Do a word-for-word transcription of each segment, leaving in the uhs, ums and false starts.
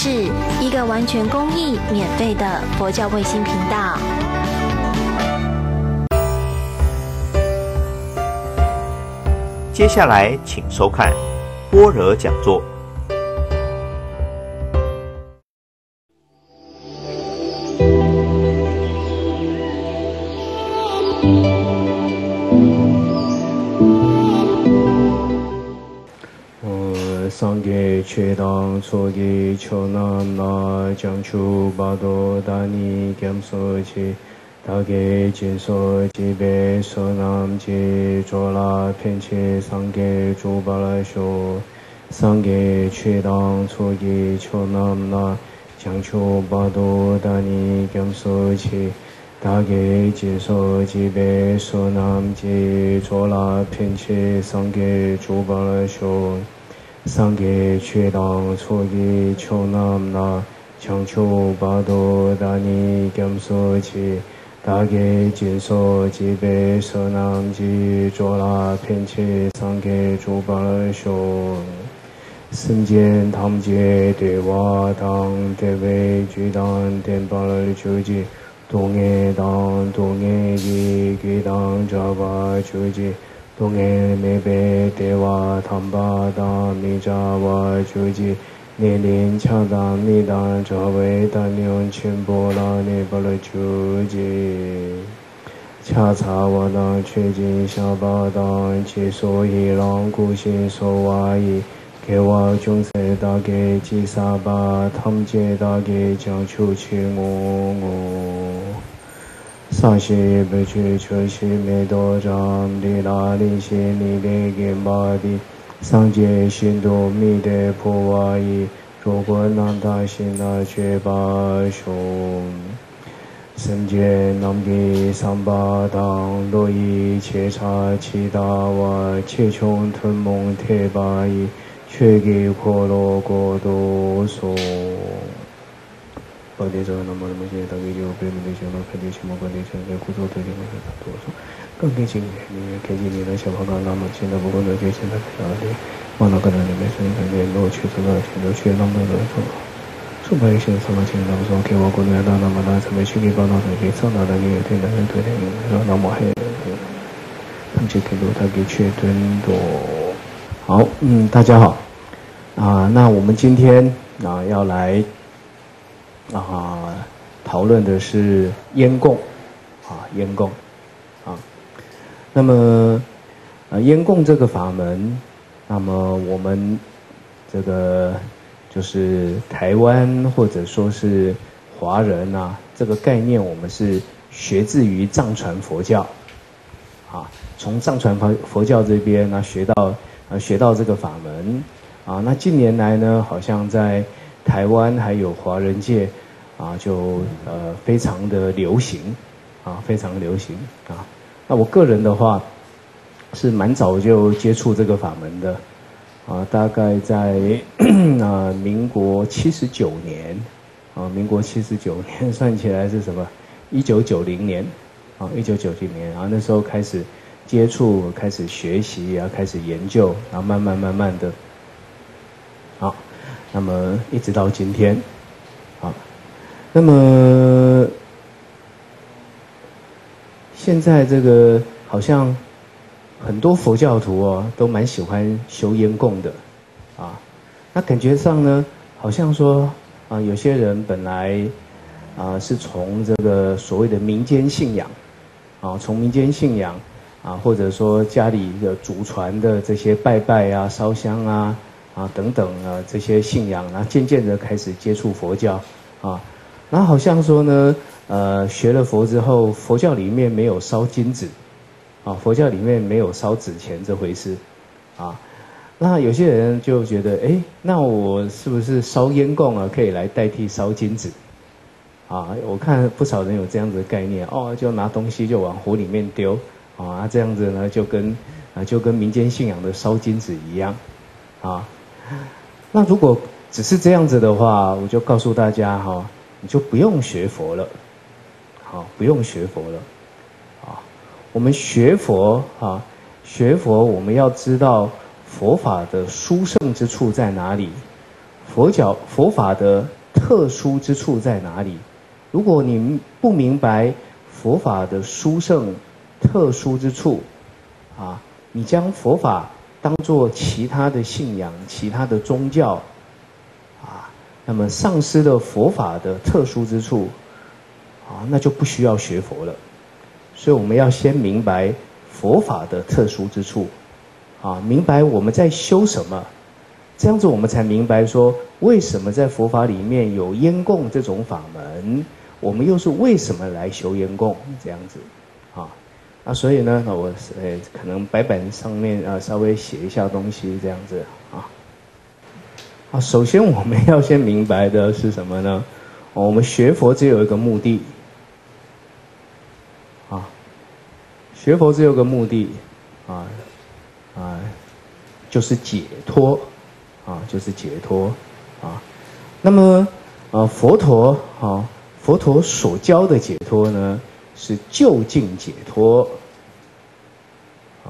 视，一个完全公益、免费的佛教卫星频道。 接下来，请收看般若讲座。 上给缺当错给求南那将出巴多达尼甘索切大给金索吉贝索南吉卓拉偏切上给朱巴拉修上给缺当错给求南那将出巴多达尼甘索切大给金索吉贝索南吉卓拉偏切上给朱巴拉修上给缺当错给求南那强求巴多达尼甘索切大给金索吉贝舍南吉卓拉偏切上给朱巴拉修圣见堂杰对瓦当对为居当电巴拉求吉东耶当东耶吉给当扎巴求吉东耶梅贝对瓦唐巴当米扎瓦求吉年龄强当米当扎维当牛全波拉尼巴拉求吉恰查瓦当确金下巴当切所以让古心所瓦伊给瓦中塞大给吉萨巴汤杰大给将求去我我萨西贝去车西梅多张里拉里西尼贝给巴迪上界新多米的普瓦伊如果南大新那却巴雄圣界南给三巴当罗伊切查七大瓦切穷吞蒙铁巴伊却给婆罗果多所巴迪者那么那么些大概就被那些那肯定什么巴迪城在古州特定的多少更给今年你给今年的小朋友那么现在不过呢就现在哪里完了可能你没生产联络去这个全都去那么的说数百些什么钱那么说给我国内的那么大什么去给报道的给上到的你也对的对的说那么还他们就给到他给确认多好嗯大家好啊那我们今天啊要来啊讨论的是烟供啊烟供啊那么啊烟供这个法门那么我们这个就是台湾或者说是华人啊这个概念我们是学自于藏传佛教啊从藏传佛佛教这边呢学到啊学到这个法门啊那近年来呢好像在台湾还有华人界啊就呃非常的流行啊非常流行啊那我个人的话是蛮早就接触这个法门的啊大概在啊民国七十九年啊民国七十九年算起来是什么一九九零年啊一九九零年啊那时候开始接触开始学习啊开始研究然后慢慢慢慢的好那么一直到今天好那么现在这个好像很多佛教徒哦都蛮喜欢修烟供的啊那感觉上呢好像说啊有些人本来啊是从这个所谓的民间信仰啊从民间信仰啊或者说家里的祖传的这些拜拜啊烧香啊啊等等啊这些信仰然后渐渐的开始接触佛教啊然后好像说呢呃学了佛之后佛教里面没有烧金纸啊佛教里面没有烧纸钱这回事啊那有些人就觉得哎那我是不是烧烟供啊可以来代替烧金纸啊我看不少人有这样子的概念哦就拿东西就往火里面丢啊这样子呢就跟啊就跟民间信仰的烧金纸一样啊那如果只是这样子的话我就告诉大家哈、哦你就不用学佛了好不用学佛了啊我们学佛啊学佛我们要知道佛法的殊胜之处在哪里佛教佛法的特殊之处在哪里？如果你不明白佛法的殊胜特殊之处，啊，你将佛法当作其他的信仰、其他的宗教，啊，那么丧失了佛法的特殊之处，啊，那就不需要学佛了。所以我们要先明白佛法的特殊之处，啊，明白我们在修什么，这样子我们才明白说，为什么在佛法里面有烟供这种法门，我们又是为什么来修烟供这样子，啊，那所以呢，我呃可能白板上面啊稍微写一下东西这样子啊，啊，首先我们要先明白的是什么呢？我们学佛只有一个目的。啊，学佛只有个目的，啊啊，就是解脱，啊，就是解脱，啊。那么，呃，佛陀啊，佛陀所教的解脱呢，是究竟解脱，啊，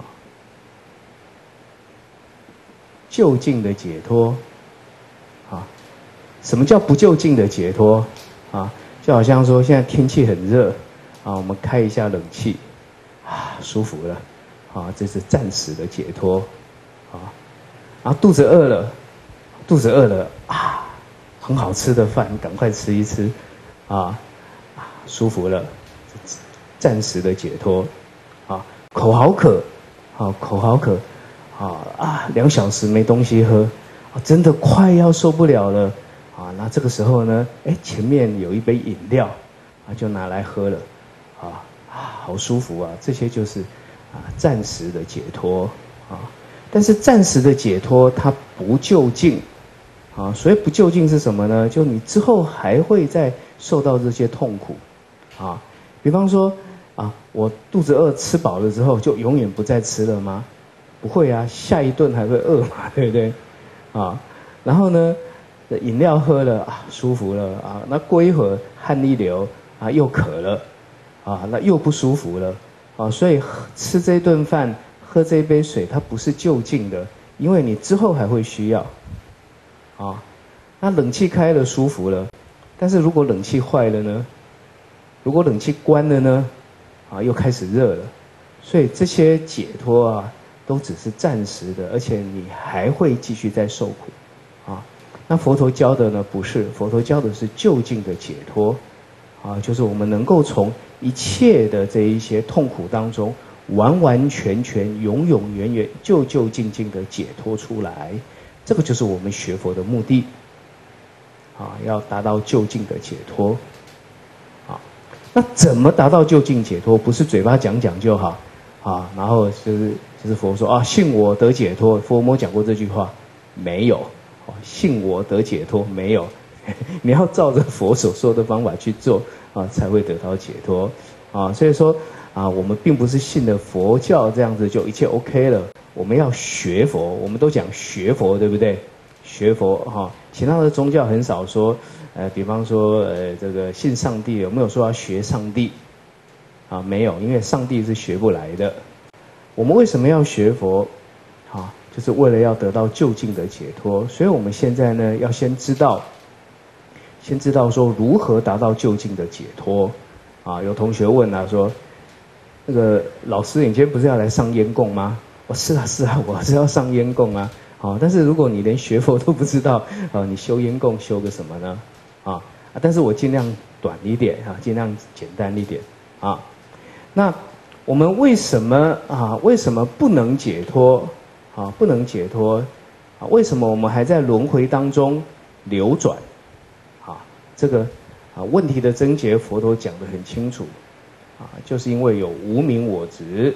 究竟的解脱，啊，什么叫不究竟的解脱？啊，就好像说现在天气很热。啊，我们开一下冷气，啊，舒服了，啊，这是暂时的解脱，啊，啊，肚子饿了，肚子饿了，啊，很好吃的饭，赶快吃一吃，啊，啊，舒服了，暂时的解脱，啊，口好渴，啊，口好渴，啊啊，两小时没东西喝，啊，真的快要受不了了，啊，那这个时候呢，哎，前面有一杯饮料，啊，就拿来喝了。啊啊，好舒服啊！这些就是啊暂时的解脱啊，但是暂时的解脱它不究竟啊，所以不究竟是什么呢？就你之后还会再受到这些痛苦啊。比方说啊，我肚子饿吃饱了之后，就永远不再吃了吗？不会啊，下一顿还会饿嘛，对不对？啊，然后呢，饮料喝了啊，舒服了啊，那过一会儿汗一流啊，又渴了。啊，那又不舒服了，啊，所以吃这顿饭，喝这杯水，它不是就近的，因为你之后还会需要，啊，那冷气开了舒服了，但是如果冷气坏了呢？如果冷气关了呢？啊，又开始热了，所以这些解脱啊，都只是暂时的，而且你还会继续在受苦，啊，那佛陀教的呢不是，佛陀教的是就近的解脱。啊，就是我们能够从一切的这一些痛苦当中，完完全全、永永远远、究究竟竟的解脱出来，这个就是我们学佛的目的。啊，要达到究竟的解脱。啊，那怎么达到究竟解脱？不是嘴巴讲讲就好，啊，然后就是就是佛说啊，信我得解脱。佛摩讲过这句话没有？信我得解脱没有？你要照着佛所说的方法去做啊，才会得到解脱啊。所以说啊，我们并不是信了佛教这样子就一切 OK 了。我们要学佛，我们都讲学佛，对不对？学佛哈、啊，其他的宗教很少说，呃，比方说呃，这个信上帝有没有说要学上帝？啊，没有，因为上帝是学不来的。我们为什么要学佛？啊，就是为了要得到究竟的解脱。所以我们现在呢，要先知道。先知道说如何达到究竟的解脱，啊，有同学问啊说，那个老师，你今天不是要来上烟供吗？我、哦、是啊是啊，我是要上烟供啊，好、哦，但是如果你连学佛都不知道，啊，你修烟供修个什么呢？啊，但是我尽量短一点啊，尽量简单一点啊。那我们为什么啊？为什么不能解脱？啊，不能解脱啊？为什么我们还在轮回当中流转？这个啊问题的症结，佛陀讲得很清楚，啊，就是因为有无明我执。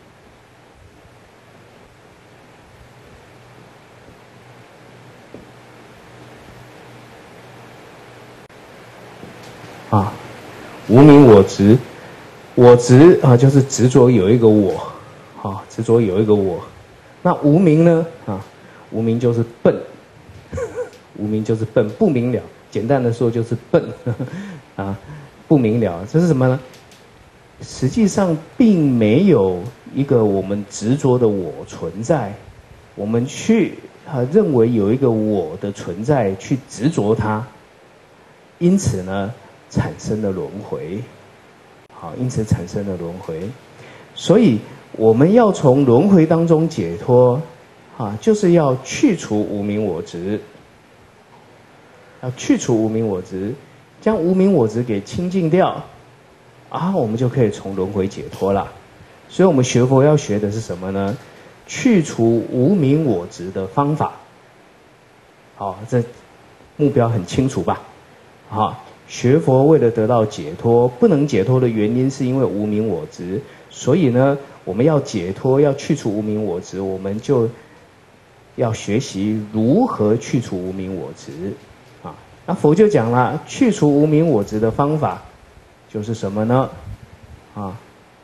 啊，无明我执，我执啊就是执着有一个我，啊，执着有一个我。那无明呢？啊，无明就是笨，无明就是笨，不明了。简单的说就是笨，啊，不明了，这是什么呢？实际上并没有一个我们执着的我存在，我们去啊认为有一个我的存在去执着它，因此呢产生了轮回，好，因此产生了轮回。所以我们要从轮回当中解脱，啊，就是要去除无明我执，要去除无明我执，将无明我执给清净掉，啊，我们就可以从轮回解脱了。所以我们学佛要学的是什么呢？去除无明我执的方法。好，这目标很清楚吧？好，学佛为了得到解脱，不能解脱的原因是因为无明我执，所以呢，我们要解脱，要去除无明我执，我们就要学习如何去除无明我执。啊，那佛就讲了，去除无明我执的方法就是什么呢？啊。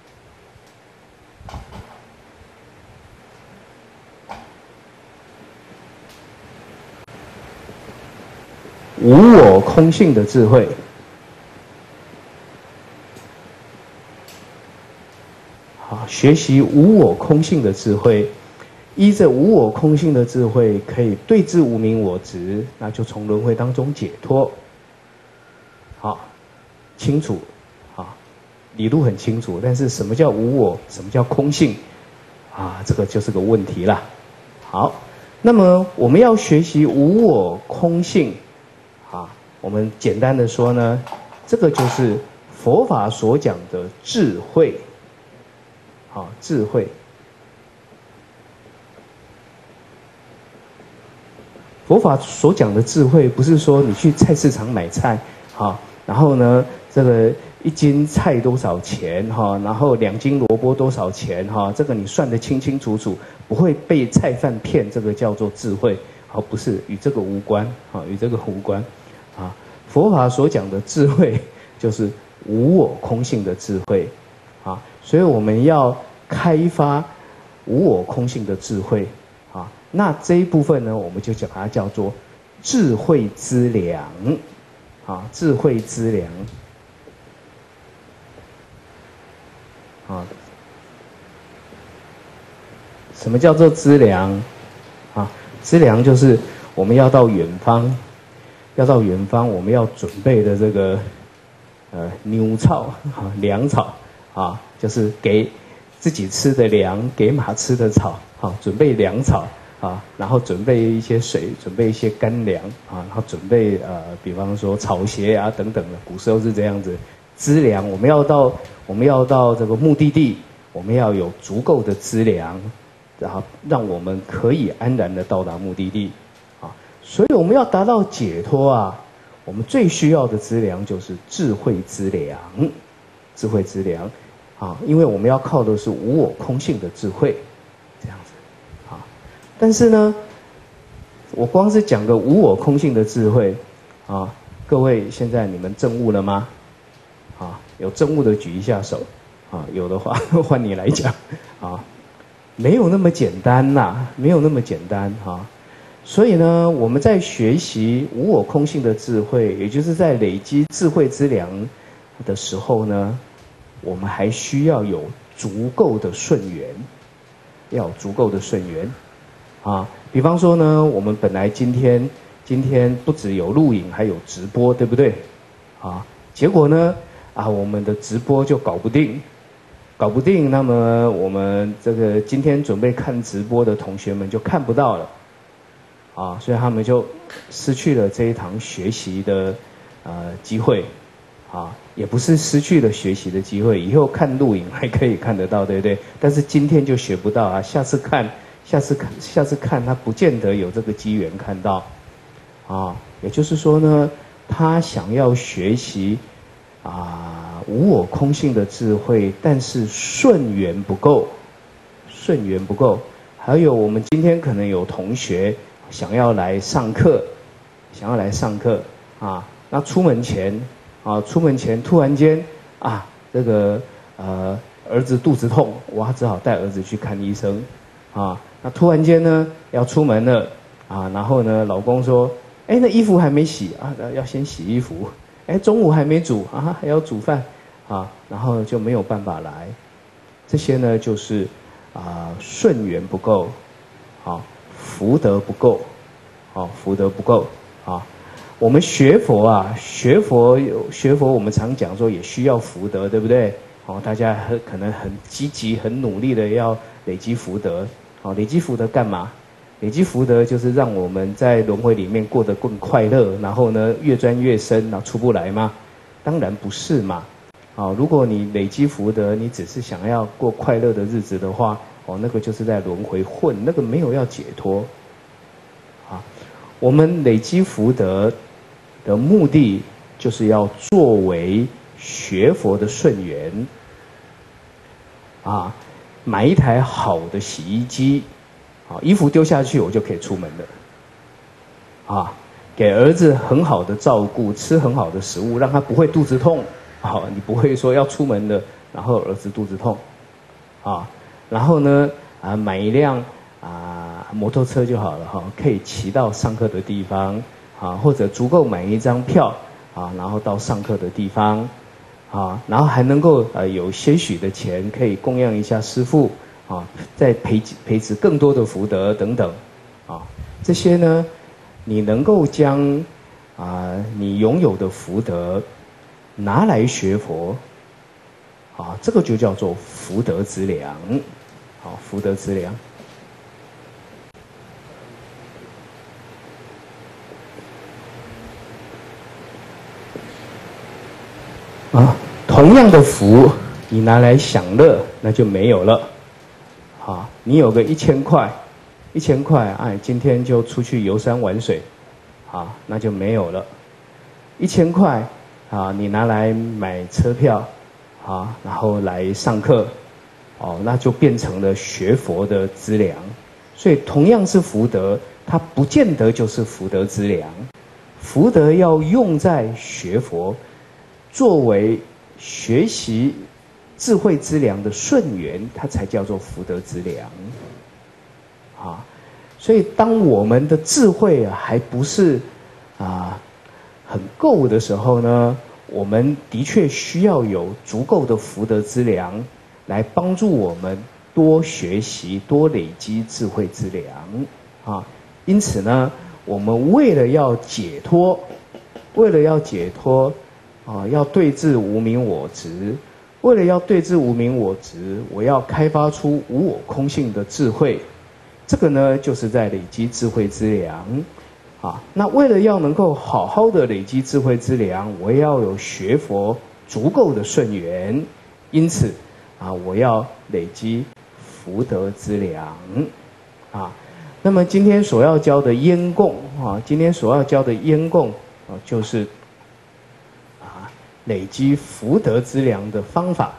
无我空性的智慧，好，学习无我空性的智慧，依着无我空性的智慧，可以对治无明我执，那就从轮回当中解脱。好，清楚，啊，理路很清楚，但是什么叫无我，什么叫空性，啊，这个就是个问题啦。好，那么我们要学习无我空性。啊，我们简单的说呢，这个就是佛法所讲的智慧。好，智慧。佛法所讲的智慧，不是说你去菜市场买菜，好，然后呢，这个一斤菜多少钱哈，然后两斤萝卜多少钱哈，这个你算得清清楚楚，不会被菜贩骗，这个叫做智慧。好，不是，与这个无关，好，与这个无关。啊，佛法所讲的智慧就是无我空性的智慧，啊，所以我们要开发无我空性的智慧，啊，那这一部分呢，我们就讲它叫做智慧资粮，啊，智慧资粮，啊，什么叫做资粮？啊，资粮就是我们要到远方。要到远方，我们要准备的这个呃牛草啊，粮草啊，就是给自己吃的粮，给马吃的草啊，准备粮草啊，然后准备一些水，准备一些干粮啊，然后准备呃，比方说草鞋啊等等的，古时候是这样子，资粮，我们要到我们要到这个目的地，我们要有足够的资粮，然后让我们可以安然的到达目的地。所以我们要达到解脱啊，我们最需要的资粮就是智慧资粮，智慧资粮，啊，因为我们要靠的是无我空性的智慧，这样子，啊，但是呢，我光是讲个无我空性的智慧，啊，各位现在你们证悟了吗？啊，有证悟的举一下手，啊，有的话换你来讲，啊，没有那么简单呐，没有那么简单哈。所以呢，我们在学习无我空性的智慧，也就是在累积智慧资粮的时候呢，我们还需要有足够的顺缘，要有足够的顺缘啊。比方说呢，我们本来今天今天不只有录影，还有直播，对不对？啊，结果呢，啊，我们的直播就搞不定，搞不定，那么我们这个今天准备看直播的同学们就看不到了。啊，所以他们就失去了这一堂学习的呃机会，啊，也不是失去了学习的机会，以后看录影还可以看得到，对不对？但是今天就学不到啊，下次看，下次看，下次看他不见得有这个机缘看到，啊，也就是说呢，他想要学习啊无我空性的智慧，但是顺缘不够，顺缘不够。还有我们今天可能有同学。想要来上课，想要来上课啊，那出门前啊，出门前突然间啊，这个呃儿子肚子痛，哇，只好带儿子去看医生啊。那突然间呢要出门了啊，然后呢老公说，哎，那衣服还没洗啊，要先洗衣服。哎，中午还没煮啊，还要煮饭啊，然后就没有办法来。这些呢就是啊顺缘不够，好。 福德不够，啊，福德不够啊。我们学佛啊，学佛有学佛，我们常讲说也需要福德，对不对？哦，大家很可能很积极、很努力的要累积福德。哦，累积福德干嘛？累积福德就是让我们在轮回里面过得更快乐，然后呢越钻越深，然后出不来吗？当然不是嘛。哦，如果你累积福德，你只是想要过快乐的日子的话，哦，那个就是在轮回混，那个没有要解脱。啊，我们累积福德的目的，就是要作为学佛的顺缘。啊，买一台好的洗衣机，啊，衣服丢下去我就可以出门了。啊，给儿子很好的照顾，吃很好的食物，让他不会肚子痛。好，你不会说要出门了，然后儿子肚子痛。啊，然后呢，啊，买一辆啊摩托车就好了哈，可以骑到上课的地方，啊，或者足够买一张票，啊，然后到上课的地方。啊，然后还能够呃有些许的钱可以供养一下师父，啊，再培培植更多的福德等等，啊，这些呢，你能够将啊你拥有的福德拿来学佛，啊，这个就叫做福德之粮，好，福德之粮。啊，同样的福，你拿来享乐，那就没有了。啊，你有个一千块，一千块，哎，今天就出去游山玩水，啊，那就没有了。一千块，啊，你拿来买车票，啊，然后来上课，哦，那就变成了学佛的资粮。所以同样是福德，它不见得就是福德之粮。福德要用在学佛，作为学习智慧之粮的顺缘，它才叫做福德之粮。啊，所以当我们的智慧啊还不是啊很够的时候呢，我们的确需要有足够的福德之粮来帮助我们多学习、多累积智慧之粮。啊，因此呢，我们为了要解脱，为了要解脱。啊，要对治无明我执，为了要对治无明我执，我要开发出无我空性的智慧，这个呢，就是在累积智慧之粮。啊，那为了要能够好好的累积智慧之粮，我也要有学佛足够的顺缘，因此，啊，我要累积福德之粮。啊，那么今天所要教的烟供啊，今天所要教的烟供啊，就是累积福德之粮的方法。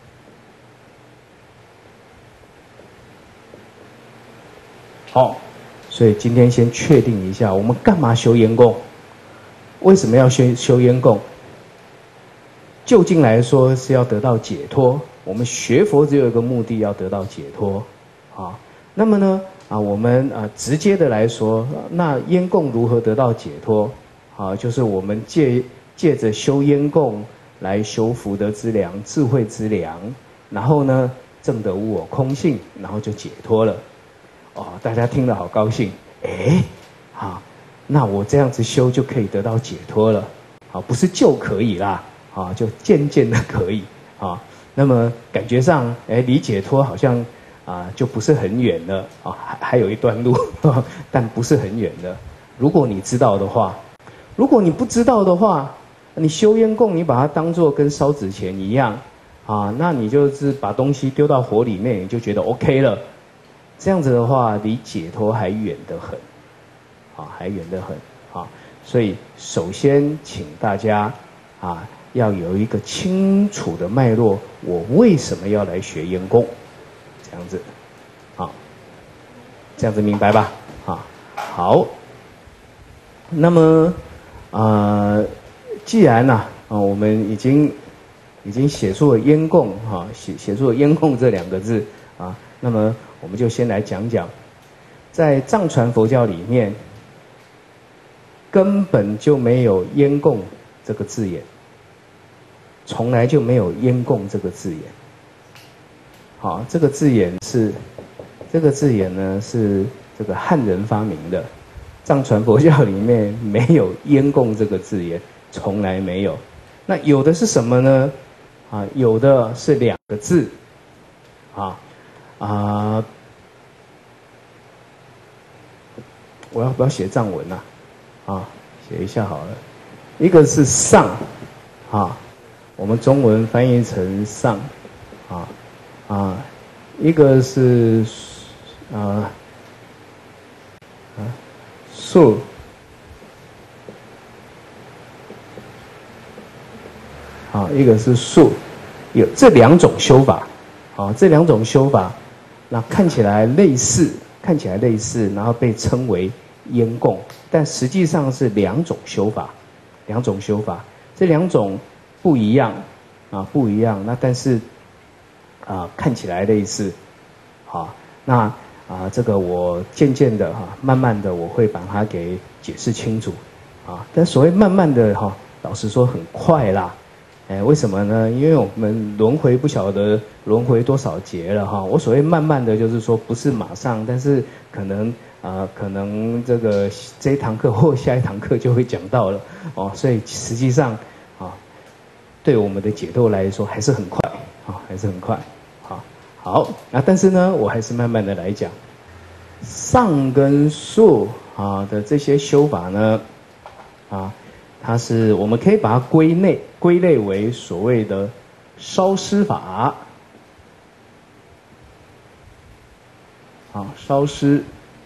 好，所以今天先确定一下，我们干嘛修烟供？为什么要修修烟供？究竟来说是要得到解脱。我们学佛只有一个目的，要得到解脱。啊，那么呢，啊，我们啊直接的来说，那烟供如何得到解脱？啊，就是我们借。借着修烟供来修福德之粮、智慧之粮，然后呢，证得无我空性，然后就解脱了。哦，大家听了好高兴，哎，好，那我这样子修就可以得到解脱了。好，不是就可以啦，啊，就渐渐的可以啊。那么感觉上，哎，离解脱好像啊就不是很远了啊，还还有一段路，但不是很远的。如果你知道的话，如果你不知道的话，你修烟供，你把它当作跟烧纸钱一样，啊，那你就是把东西丢到火里面，你就觉得 OK 了。这样子的话，离解脱还远得很，啊，还远得很，啊，所以首先请大家啊，要有一个清楚的脉络，我为什么要来学烟供？这样子，啊，这样子明白吧？啊，好，那么啊。呃既然呢、啊，啊，我们已经已经写出了烟供，哈、啊，写写出了烟供这两个字啊，那么我们就先来讲讲，在藏传佛教里面，根本就没有烟供这个字眼，从来就没有烟供这个字眼。好，这个字眼是，这个字眼呢是这个汉人发明的。藏传佛教里面没有烟供这个字眼，从来没有。那有的是什么呢？啊，有的是两个字，啊啊，我要不要写藏文啊？啊，写一下好了。一个是上，啊，我们中文翻译成上，啊啊，一个是啊啊素。啊，一个是素，有这两种修法，啊，这两种修法，那看起来类似，看起来类似，然后被称为烟供，但实际上是两种修法，两种修法，这两种不一样，啊，不一样，那但是啊，看起来类似，好，那啊，这个我渐渐的哈、啊，慢慢的我会把它给解释清楚，啊，但所谓慢慢的哈、啊，老实说很快啦。哎，为什么呢？因为我们轮回不晓得轮回多少劫了哈。我所谓慢慢的就是说不是马上，但是可能啊、呃，可能这个这一堂课或下一堂课就会讲到了哦。所以实际上啊，对我们的解脱来说还是很快啊，还是很快。好，好啊，但是呢，我还是慢慢的来讲上跟素啊的这些修法呢啊。它是我们可以把它归类归类为所谓的烧施法，啊，烧施，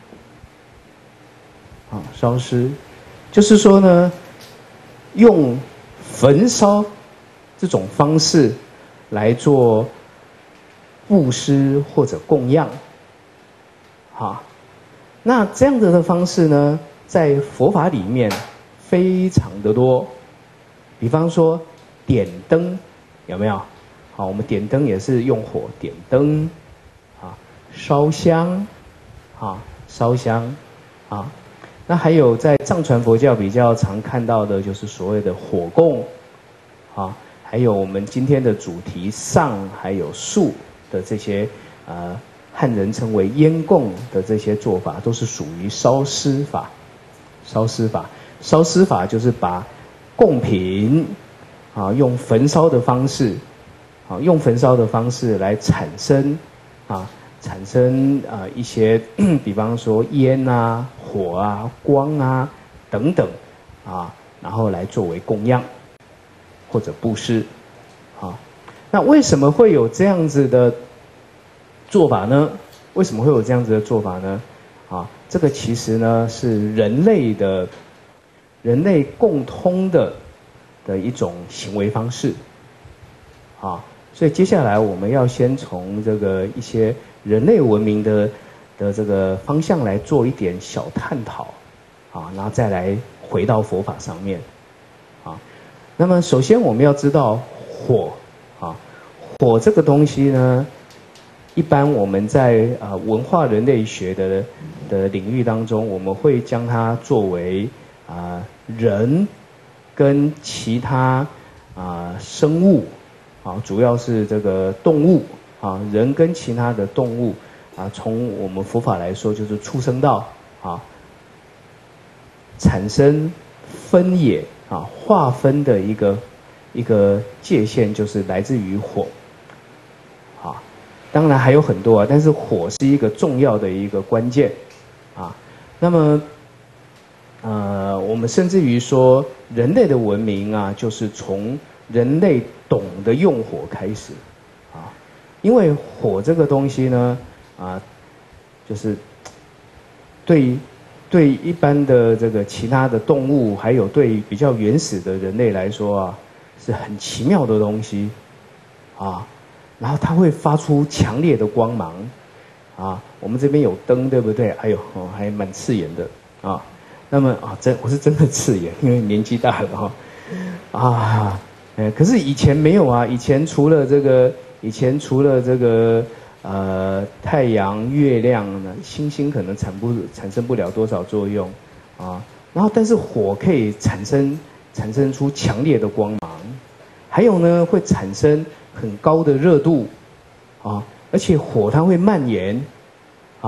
啊，烧施，就是说呢，用焚烧这种方式来做布施或者供养，好，那这样子的方式呢，在佛法里面非常的多，比方说点灯，有没有？好，我们点灯也是用火点灯，啊，烧香，啊，烧香，啊，那还有在藏传佛教比较常看到的就是所谓的火供，啊，还有我们今天的主题上还有素的这些呃汉人称为烟供的这些做法，都是属于烧施法，烧施法。烧施法就是把贡品啊用焚烧的方式，啊用焚烧的方式来产生啊产生啊一些，比方说烟啊、火啊、光啊等等啊，然后来作为供养或者布施啊。那为什么会有这样子的做法呢？为什么会有这样子的做法呢？啊，这个其实呢是人类的。人类共通的的一种行为方式，啊，所以接下来我们要先从这个一些人类文明的的这个方向来做一点小探讨，啊，然后再来回到佛法上面，啊，那么首先我们要知道火，啊，火这个东西呢，一般我们在啊文化人类学的的领域当中，我们会将它作为啊，人跟其他啊生物啊，主要是这个动物啊，人跟其他的动物啊，从我们佛法来说，就是畜生道啊，产生分野啊，划分的一个一个界限，就是来自于火啊。当然还有很多啊，但是火是一个重要的一个关键啊。那么。呃，我们甚至于说，人类的文明啊，就是从人类懂得用火开始，啊，因为火这个东西呢，啊，就是对对一般的这个其他的动物，还有对比较原始的人类来说啊，是很奇妙的东西，啊，然后它会发出强烈的光芒，啊，我们这边有灯，对不对？哎呦，哦，还蛮刺眼的，啊。那么啊，真我是真的刺眼，因为年纪大了哈，啊，呃，可是以前没有啊，以前除了这个，以前除了这个呃太阳、月亮呢，星星可能产不产生不了多少作用啊，然后但是火可以产生产生出强烈的光芒，还有呢会产生很高的热度啊，而且火它会蔓延啊。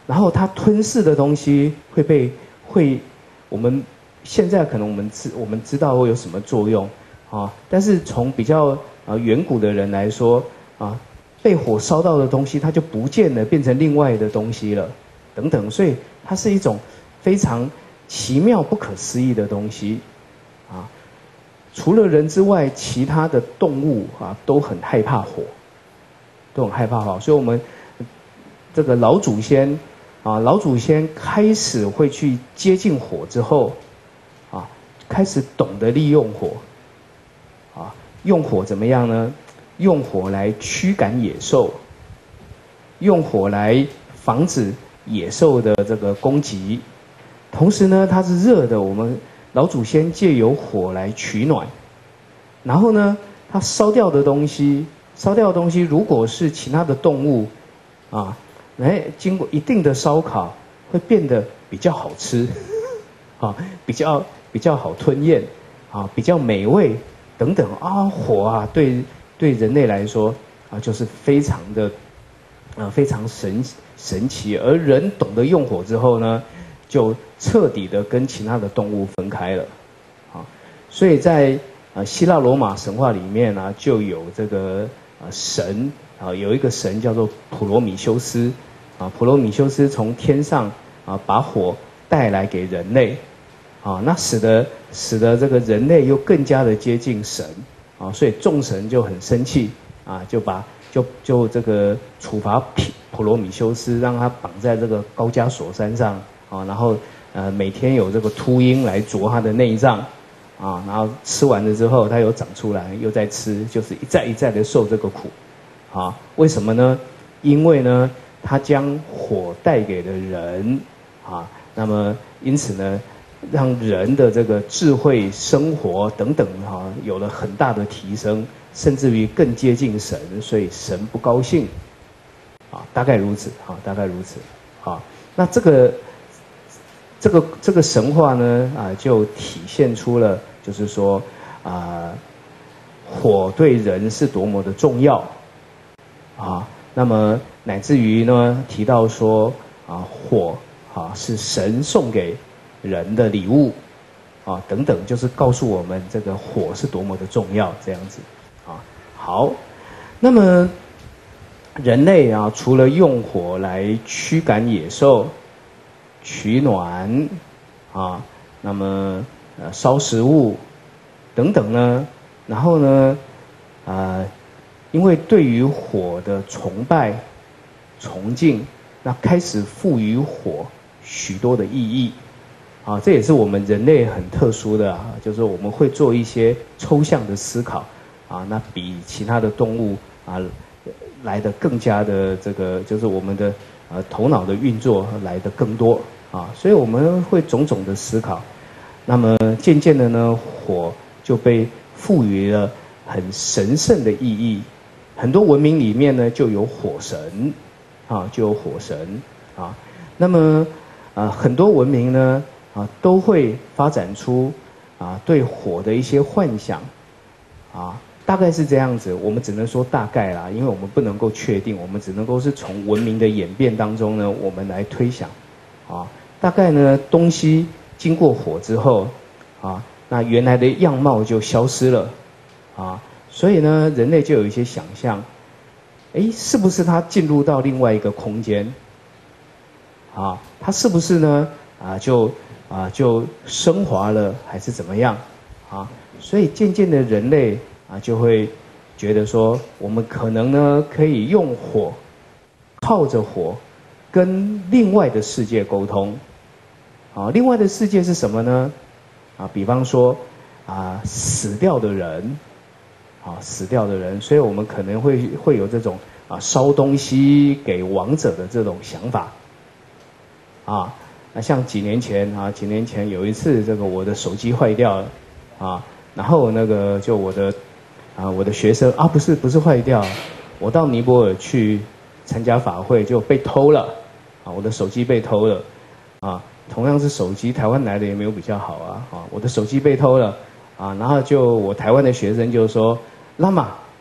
然后它吞噬的东西会被会，我们现在可能我们知我们知道会有什么作用啊，但是从比较啊远古的人来说啊，被火烧到的东西它就不见了，变成另外的东西了，等等，所以它是一种非常奇妙不可思议的东西啊。除了人之外，其他的动物啊都很害怕火，都很害怕火，所以我们这个老祖先。啊，老祖先开始会去接近火之后，啊，开始懂得利用火，啊，用火怎么样呢？用火来驱赶野兽，用火来防止野兽的这个攻击，同时呢，它是热的，我们老祖先借由火来取暖，然后呢，它烧掉的东西，烧掉的东西如果是其他的动物，啊。哎，经过一定的烧烤，会变得比较好吃，啊，比较比较好吞咽，啊，比较美味等等啊，火啊，对对人类来说啊，就是非常的啊非常神神奇。而人懂得用火之后呢，就彻底的跟其他的动物分开了，啊，所以在啊希腊罗马神话里面啊，就有这个啊神。啊，有一个神叫做普罗米修斯，啊，普罗米修斯从天上啊把火带来给人类，啊，那使得使得这个人类又更加的接近神，啊，所以众神就很生气，啊，就把就就这个处罚普罗米修斯，让他绑在这个高加索山上，啊，然后呃每天有这个秃鹰来啄他的内脏，啊，然后吃完了之后他又长出来，又在吃，就是一再一再的受这个苦。啊，为什么呢？因为呢，他将火带给了人，啊，那么因此呢，让人的这个智慧、生活等等哈、啊，有了很大的提升，甚至于更接近神，所以神不高兴，啊，大概如此，啊，大概如此，啊，那这个这个这个神话呢，啊，就体现出了，就是说，啊，火对人是多么的重要。啊，那么乃至于呢，提到说啊，火啊是神送给人的礼物，啊等等，就是告诉我们这个火是多么的重要，这样子啊。好，那么人类啊，除了用火来驱赶野兽、取暖啊，那么呃烧食物等等呢，然后呢，啊、呃。因为对于火的崇拜、崇敬，那开始赋予火许多的意义，啊，这也是我们人类很特殊的啊，就是我们会做一些抽象的思考，啊，那比其他的动物啊来的更加的这个，就是我们的呃头脑的运作来的更多啊，所以我们会种种的思考，那么渐渐的呢，火就被赋予了很神圣的意义。很多文明里面呢，就有火神，啊，就有火神，啊，那么啊，很多文明呢，啊，都会发展出啊对火的一些幻想，啊，大概是这样子。我们只能说大概啦，因为我们不能够确定，我们只能够是从文明的演变当中呢，我们来推想，啊，大概呢，东西经过火之后，啊，那原来的样貌就消失了，啊。所以呢，人类就有一些想象，哎，是不是它进入到另外一个空间？啊，它是不是呢？啊，就啊就升华了，还是怎么样？啊，所以渐渐的，人类啊就会觉得说，我们可能呢可以用火，靠着火，跟另外的世界沟通。啊，另外的世界是什么呢？啊，比方说啊，死掉的人。啊，死掉的人，所以我们可能会会有这种啊烧东西给亡者的这种想法，啊，那像几年前啊，几年前有一次这个我的手机坏掉了，啊，然后那个就我的啊我的学生啊不是不是坏掉，我到尼泊尔去参加法会就被偷了，啊，我的手机被偷了，啊，同样是手机，台湾来的也没有比较好啊，啊，我的手机被偷了，啊，然后就我台湾的学生就说。拉玛，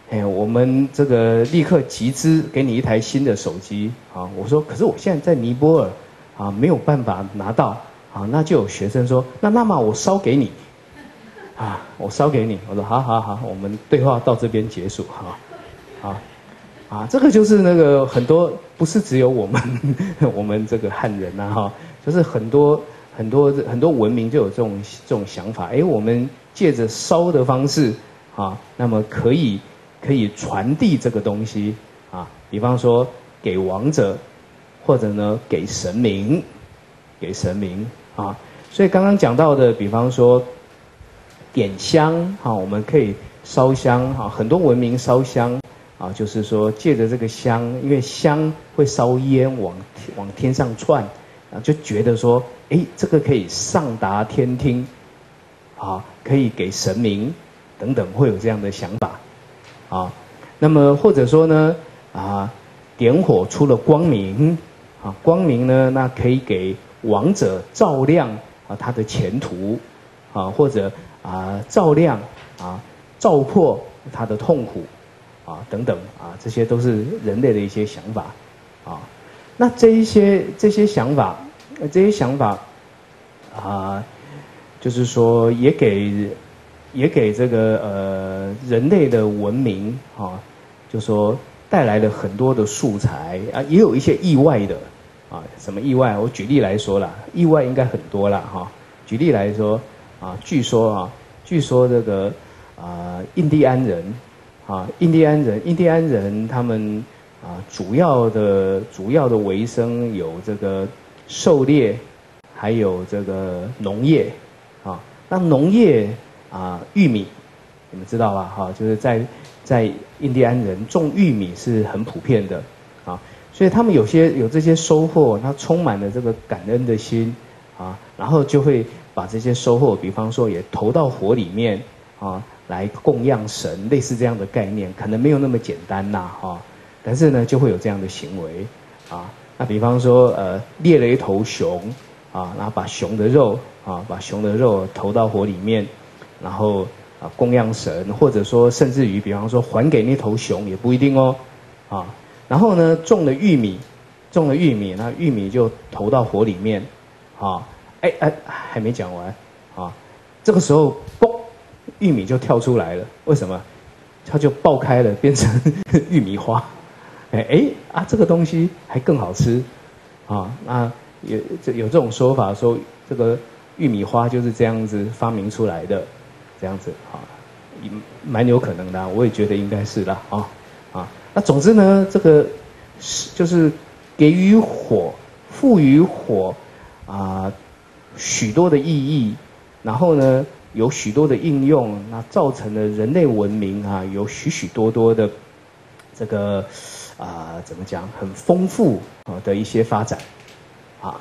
哎，我们这个立刻集资给你一台新的手机啊。我说，可是我现在在尼泊尔啊，没有办法拿到啊。那就有学生说，那那么我烧给你啊，我烧给你。我说，好好好，我们对话到这边结束哈，好。啊，这个就是那个很多，不是只有我们，我们这个汉人呐、啊、哈，就是很多很多很多文明就有这种这种想法。哎，我们借着烧的方式啊，那么可以可以传递这个东西啊，比方说给王者，或者呢给神明，给神明啊。所以刚刚讲到的，比方说点香啊，我们可以烧香啊，很多文明烧香。啊，就是说借着这个香，因为香会烧烟往往天上窜，啊，就觉得说，哎，这个可以上达天听，啊，可以给神明等等，会有这样的想法，啊，那么或者说呢，啊，点火出了光明，啊，光明呢，那可以给亡者照亮啊他的前途，啊，或者啊照亮啊照破他的痛苦。啊，等等啊，这些都是人类的一些想法，啊，那这一些这些想法，这些想法，啊，就是说也给也给这个呃人类的文明啊，就说带来了很多的素材啊，也有一些意外的啊，什么意外？我举例来说啦，意外应该很多啦哈。举例来说啊，据说啊，据说这个啊印第安人。啊，印第安人，印第安人他们啊，主要的主要的维生有这个狩猎，还有这个农业，啊，那农业啊，玉米，你们知道吧？哈、啊，就是在在印第安人种玉米是很普遍的，啊，所以他们有些有这些收获，他充满了这个感恩的心，啊，然后就会把这些收获，比方说也投到火里面，啊。来供养神，类似这样的概念，可能没有那么简单呐，哈，但是呢，就会有这样的行为，啊，那比方说，呃，猎了一头熊，啊，然后把熊的肉，啊，把熊的肉投到火里面，然后啊供养神，或者说甚至于，比方说还给那头熊也不一定哦，啊，然后呢，种了玉米，种了玉米，那玉米就投到火里面，啊，哎哎，还没讲完，啊，这个时候，嘣。玉米就跳出来了，为什么？它就爆开了，变成玉米花。哎哎啊，这个东西还更好吃啊！那有有这种说法说，这个玉米花就是这样子发明出来的，这样子啊，蛮有可能的，我也觉得应该是啦啊啊。那总之呢，这个就是给予火，赋予火啊许多的意义，然后呢。有许多的应用，那造成了人类文明啊，有许许多多的这个啊、呃，怎么讲，很丰富啊的一些发展啊。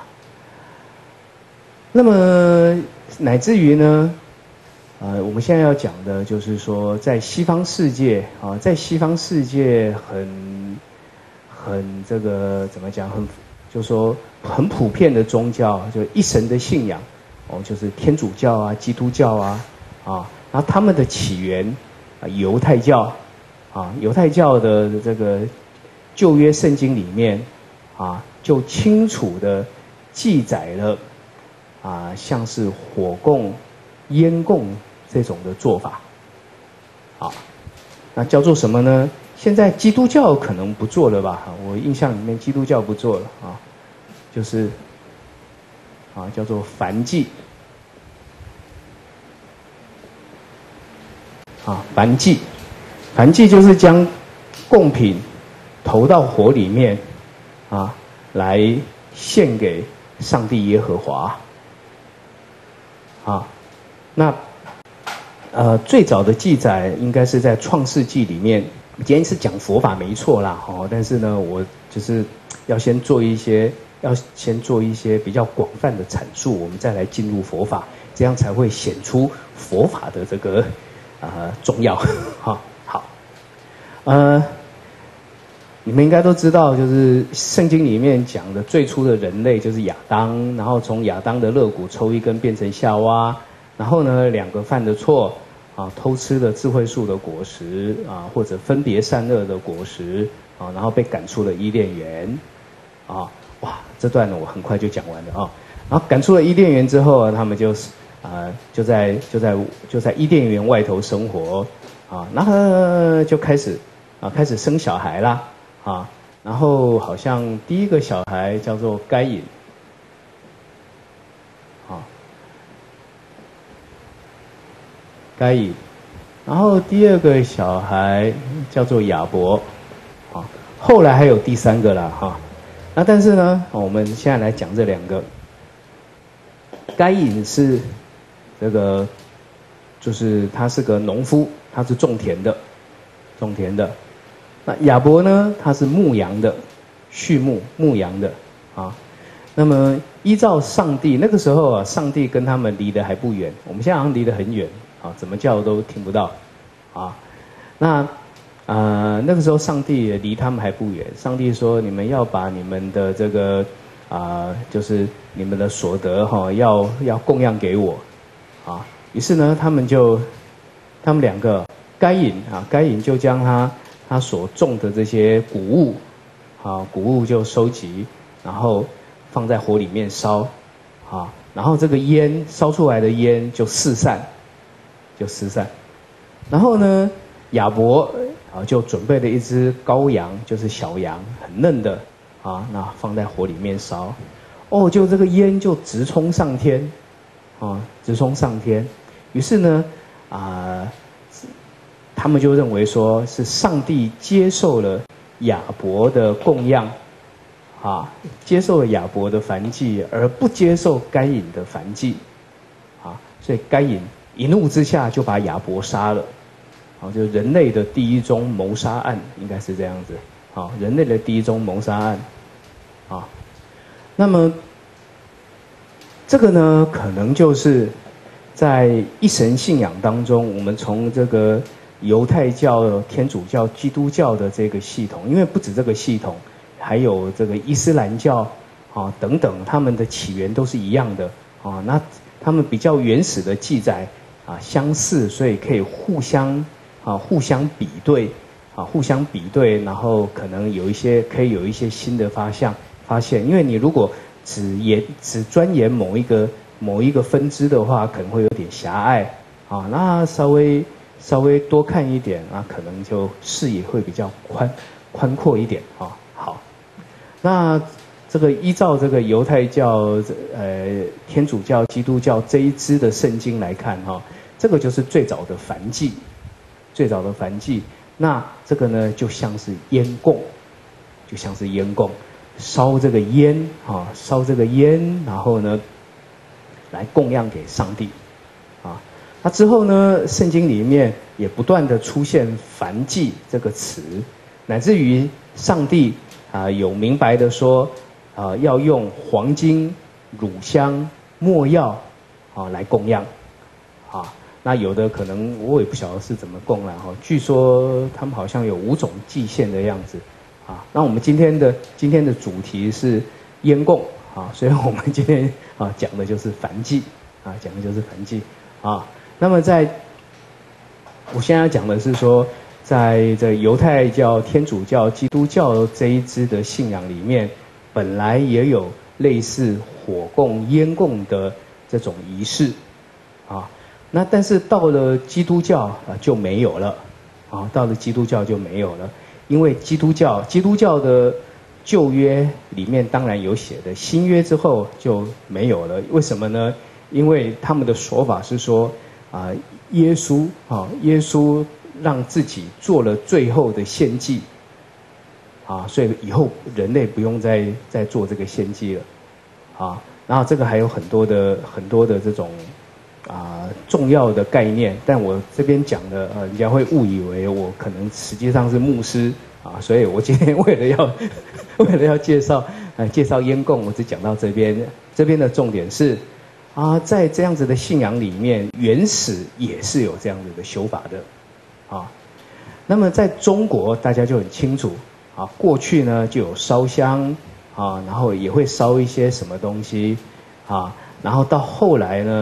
那么乃至于呢，呃，我们现在要讲的就是说，在西方世界啊，在西方世界很很这个怎么讲，很就是说很普遍的宗教，就一神的信仰。哦，就是天主教啊、基督教啊，啊，然后他们的起源啊，犹太教，啊，犹太教的这个旧约圣经里面，啊，就清楚的记载了，啊，像是火供、烟供这种的做法，啊，那叫做什么呢？现在基督教可能不做了吧？我印象里面基督教不做了啊，就是。啊，叫做燔祭，啊，燔祭，燔祭就是将贡品投到火里面，啊，来献给上帝耶和华。啊，那呃最早的记载应该是在创世纪里面。今天是讲佛法没错啦，哦，但是呢，我就是要先做一些。要先做一些比较广泛的阐述，我们再来进入佛法，这样才会显出佛法的这个呃重要。哈，好，呃，你们应该都知道，就是圣经里面讲的最初的人类就是亚当，然后从亚当的肋骨抽一根变成夏娃，然后呢两个犯的错啊，偷吃了智慧树的果实啊，或者分别善恶的果实啊，然后被赶出了伊甸园啊，哇，这段呢我很快就讲完了啊。然后赶出了伊甸园之后，他们就啊就在就在就在伊甸园外头生活啊，然后就开始啊开始生小孩啦啊，然后好像第一个小孩叫做该隐。该隐，然后第二个小孩叫做亚伯，啊，后来还有第三个啦，哈，那但是呢，我们现在来讲这两个。该隐是这个，就是他是个农夫，他是种田的，种田的。那亚伯呢，他是牧羊的，畜牧牧羊的，啊。那么依照上帝那个时候啊，上帝跟他们离得还不远，我们现在好像离得很远。啊，怎么叫都听不到，啊，那呃那个时候上帝也离他们还不远。上帝说：“你们要把你们的这个啊、呃，就是你们的所得哈、哦，要要供养给我。”啊，于是呢，他们就他们两个该隐啊，该隐就将他他所种的这些谷物，啊，谷物就收集，然后放在火里面烧，啊，然后这个烟烧出来的烟就四散。就失散，然后呢，亚伯啊就准备了一只羔羊，就是小羊，很嫩的啊，那放在火里面烧，哦，就这个烟就直冲上天，啊，直冲上天。于是呢，啊，他们就认为说是上帝接受了亚伯的供养，啊，接受了亚伯的燔祭，而不接受该隐的燔祭，啊，所以该隐一怒之下就把亚伯杀了，好，就人类的第一宗谋杀案，应该是这样子，好，人类的第一宗谋杀案，啊，那么这个呢，可能就是在一神信仰当中，我们从这个犹太教、天主教、基督教的这个系统，因为不止这个系统，还有这个伊斯兰教啊等等，他们的起源都是一样的啊，那他们比较原始的记载。啊，相似，所以可以互相啊互相比对，啊互相比对，然后可能有一些可以有一些新的发现发现，因为你如果只研只钻研某一个某一个分支的话，可能会有点狭隘啊，那稍微稍微多看一点啊，可能就视野会比较宽宽阔一点啊。好，那这个依照这个犹太教、呃天主教、基督教这一支的圣经来看哈、哦，这个就是最早的燔祭，最早的燔祭。那这个呢，就像是烟供，就像是烟供，烧这个烟啊，烧这个烟，然后呢，来供养给上帝，啊，那之后呢，圣经里面也不断的出现燔祭这个词，乃至于上帝啊有明白的说。啊，要用黄金、乳香、没药啊来供养，啊，那有的可能我也不晓得是怎么供了哈。据说他们好像有五种祭献的样子，啊，那我们今天的今天的主题是烟供啊，所以我们今天啊讲的就是燔祭啊，讲的就是燔祭啊。那么在，我现在讲的是说，在这犹太教、天主教、基督教这一支的信仰里面。本来也有类似火供、烟供的这种仪式，啊，那但是到了基督教啊就没有了，啊，到了基督教就没有了，因为基督教基督教的旧约里面当然有写的，新约之后就没有了。为什么呢？因为他们的说法是说，啊，耶稣啊，耶稣让自己做了最后的献祭。啊，所以以后人类不用再再做这个献祭了，啊，然后这个还有很多的很多的这种啊重要的概念，但我这边讲的呃，人家会误以为我可能实际上是牧师啊，所以我今天为了要为了要介绍呃介绍烟供，我只讲到这边。这边的重点是啊，在这样子的信仰里面，原始也是有这样子的修法的，啊，那么在中国大家就很清楚。啊，过去呢就有烧香啊，然后也会烧一些什么东西啊，然后到后来呢，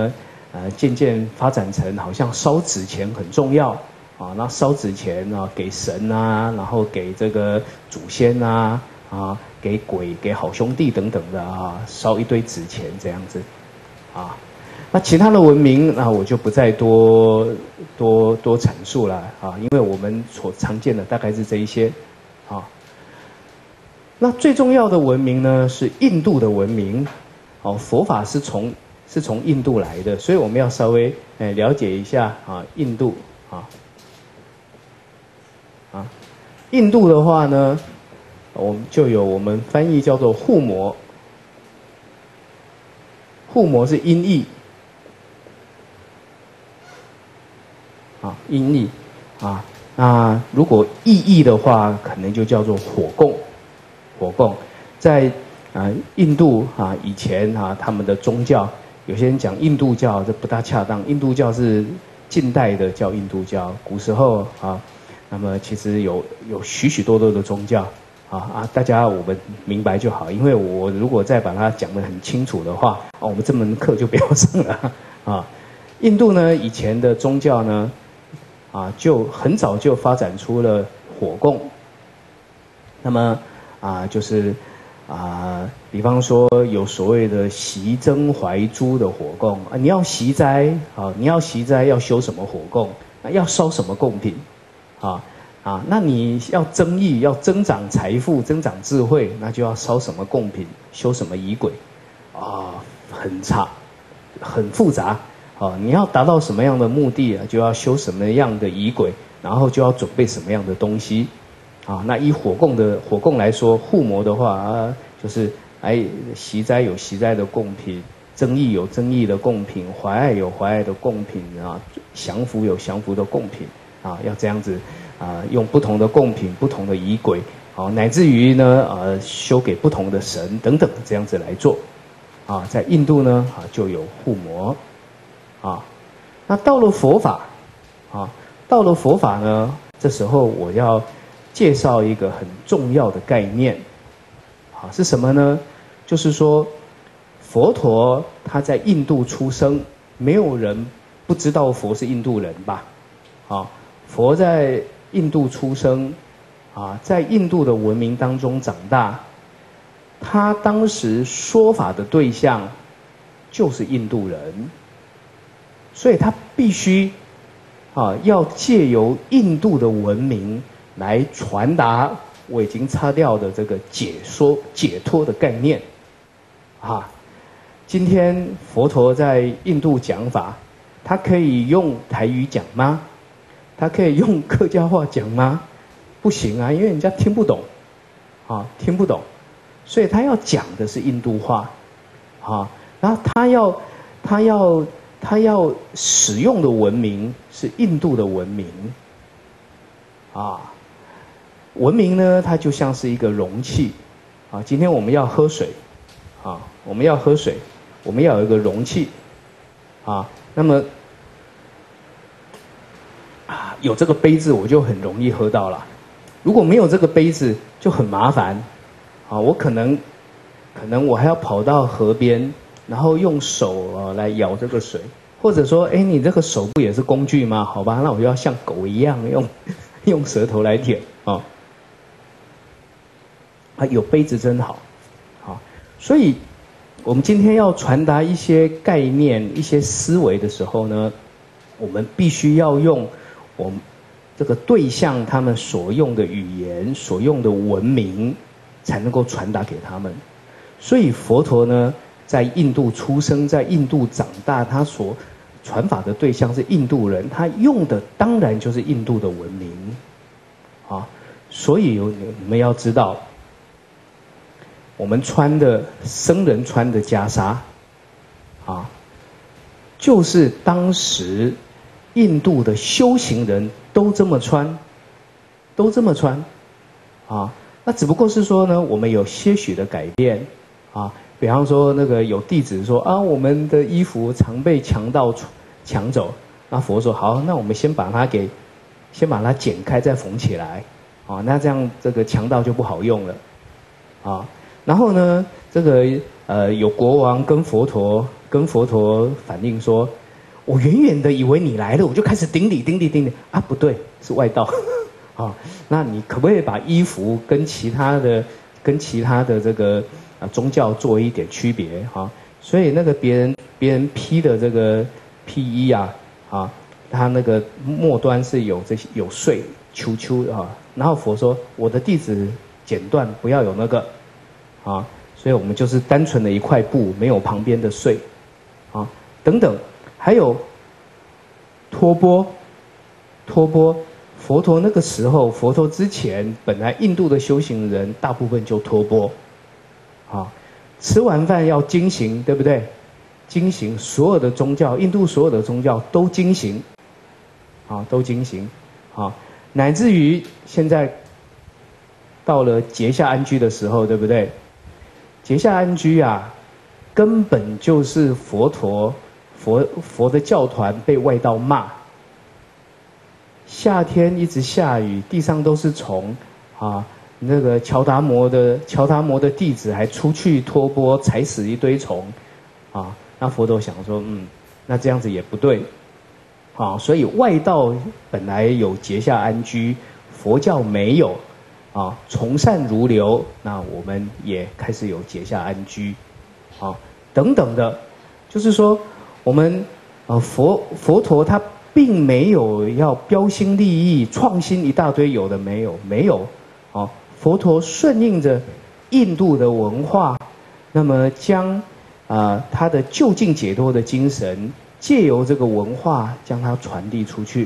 呃渐渐发展成好像烧纸钱很重要啊，那烧纸钱啊给神啊，然后给这个祖先啊啊给鬼给好兄弟等等的啊，烧一堆纸钱这样子啊。那其他的文明，那我就不再多多多阐述了啊，因为我们所常见的大概是这一些啊。那最重要的文明呢，是印度的文明，哦，佛法是从是从印度来的，所以我们要稍微哎了解一下啊，印度啊啊，印度的话呢，我们就有我们翻译叫做护摩，护摩是音译。啊，音译啊，那如果意译的话，可能就叫做火供。火供在啊印度啊以前啊他们的宗教，有些人讲印度教，这不大恰当。印度教是近代的叫印度教，古时候啊，那么其实有有许许多多的宗教啊啊，大家我们明白就好。因为我如果再把它讲得很清楚的话，啊，我们这门课就不要上了啊。印度呢以前的宗教呢。啊，就很早就发展出了火供。那么啊，就是啊，比方说有所谓的习真怀珠的火供啊，你要习斋啊，你要习斋要修什么火供？那要烧什么贡品？啊啊，那你要增益，要增长财富、增长智慧，那就要烧什么贡品，修什么仪轨？啊，很差，很复杂。哦，你要达到什么样的目的啊，就要修什么样的仪轨，然后就要准备什么样的东西，啊，那以火供的火供来说，护摩的话啊，就是哎，习斋有习斋的贡品，增益有增益的贡品，怀爱有怀爱的贡品啊，降服有降服的贡品啊，要这样子啊，用不同的贡品、不同的仪轨，啊，乃至于呢，呃，修给不同的神等等，这样子来做，啊，在印度呢啊就有护摩。啊，那到了佛法，啊，到了佛法呢，这时候我要介绍一个很重要的概念，啊，是什么呢？就是说，佛陀他在印度出生，没有人不知道佛是印度人吧？啊，佛在印度出生，啊，在印度的文明当中长大，他当时说法的对象就是印度人。所以他必须，啊，要借由印度的文明来传达我已经擦掉的这个解说、解脱的概念，啊，今天佛陀在印度讲法，他可以用台语讲吗？他可以用客家话讲吗？不行啊，因为人家听不懂，啊，听不懂，所以他要讲的是印度话，啊，然后他要，他要。他要使用的文明是印度的文明，啊，文明呢，它就像是一个容器，啊，今天我们要喝水，啊，我们要喝水，我们要有一个容器，啊，那么啊，有这个杯子我就很容易喝到了，如果没有这个杯子就很麻烦，啊，我可能可能我还要跑到河边。然后用手啊来舀这个水，或者说，哎，你这个手不也是工具吗？好吧，那我就要像狗一样用用舌头来舔啊。啊，有杯子真好，好，所以我们今天要传达一些概念、一些思维的时候呢，我们必须要用我们这个对象他们所用的语言、所用的文明，才能够传达给他们。所以佛陀呢。在印度出生，在印度长大，他所传法的对象是印度人，他用的当然就是印度的文明，啊，所以有你们要知道，我们穿的僧人穿的袈裟，啊，就是当时印度的修行人都这么穿，都这么穿，啊，那只不过是说呢，我们有些许的改变，啊。比方说，那个有弟子说啊，我们的衣服常被强盗抢走。那佛说好，那我们先把它给，先把它剪开，再缝起来，啊，那这样这个强盗就不好用了，啊。然后呢，这个呃有国王跟佛陀跟佛陀反映说， 我远远的以为你来了，我就开始顶礼顶礼顶礼啊，不对，是外道啊。那你可不可以把衣服跟其他的跟其他的这个啊宗教做一点区别哈？所以那个别人别人披的这个披衣啊啊，它那个末端是有这些有穗秋秋啊，然后佛说我的弟子剪断不要有那个啊，所以我们就是单纯的一块布，没有旁边的穗啊等等。还有托钵，托钵，佛陀那个时候，佛陀之前，本来印度的修行人大部分就托钵，啊，吃完饭要经行，对不对？经行，所有的宗教，印度所有的宗教都经行，啊，都经行，啊，乃至于现在到了结夏安居的时候，对不对？结夏安居啊，根本就是佛陀。佛佛的教团被外道骂，夏天一直下雨，地上都是虫，啊，那个乔达摩的乔达摩的弟子还出去托钵，踩死一堆虫，啊，那佛陀想说，嗯，那这样子也不对，啊，所以外道本来有结夏安居，佛教没有，啊，从善如流，那我们也开始有结夏安居，啊，等等的，就是说。我们呃佛佛陀他并没有要标新立异、创新一大堆，有的没有没有，哦，佛陀顺应着印度的文化，那么将啊、呃、他的究竟解脱的精神，借由这个文化将它传递出去。